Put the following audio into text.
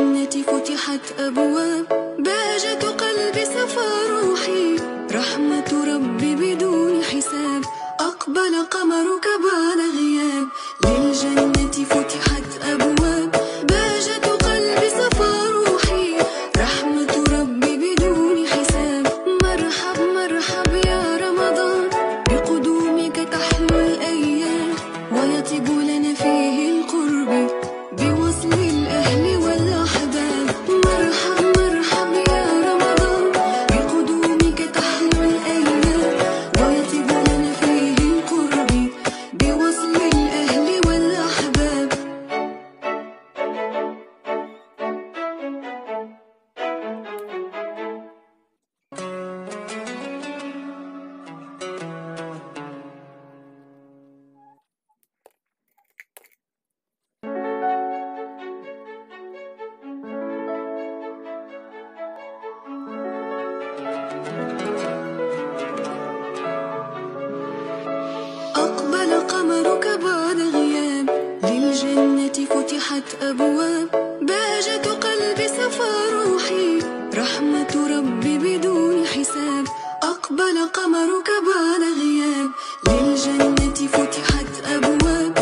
للجنة فتحت أبواب، بهجة قلبي صفى روحي، رحمة ربي بدون حساب، أقبل قمرك بعد غياب. للجنة فتحت أبواب، بهجة قلبي صفى روحي، رحمة ربي بدون حساب. مرحب مرحب يا رمضان، بقدومك تحلو الأيام، ويطيب لنا فيه القرب بوصل الأهل والأحباب. مرحب مرحب يا رمضان، بقدومك تحلو الأيام، ويطيب لنا فيه القرب بوصل الأهل والأحباب. أقبل قمرك بعد غياب، للجنة فتحت أبواب، بهجة قلبي صفى روحي، رحمة ربي بدون حساب. أقبل قمرك بعد غياب، للجنة فتحت أبواب،